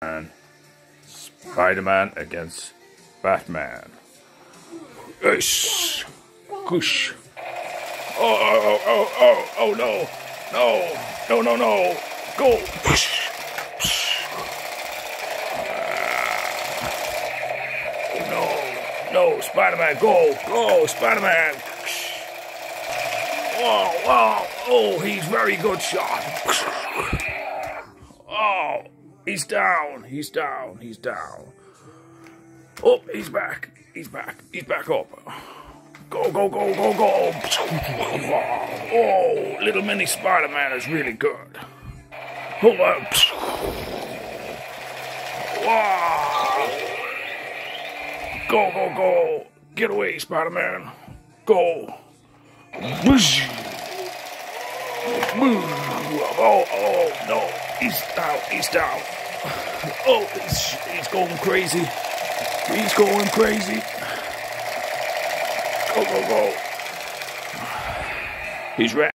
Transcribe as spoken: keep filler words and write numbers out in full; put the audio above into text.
And Spider-Man against Batman. Yes. Whoosh. Oh, oh, oh, oh, oh, no. No, no, no, no. Go. Oh, no, no, Spider-Man, go, go, Spider-Man. Oh, wow. Oh, he's very good shot. Oh, he's down, he's down, he's down. Oh, he's back, he's back, he's back up. Go, go, go, go, go. Oh, little mini Spider-Man is really good. Hold on. Wow. Go, go, go. Get away, Spider-Man. Go. Oh, oh, no. He's down, he's down. Oh, he's, he's going crazy. He's going crazy. Go, go, go. He's ready.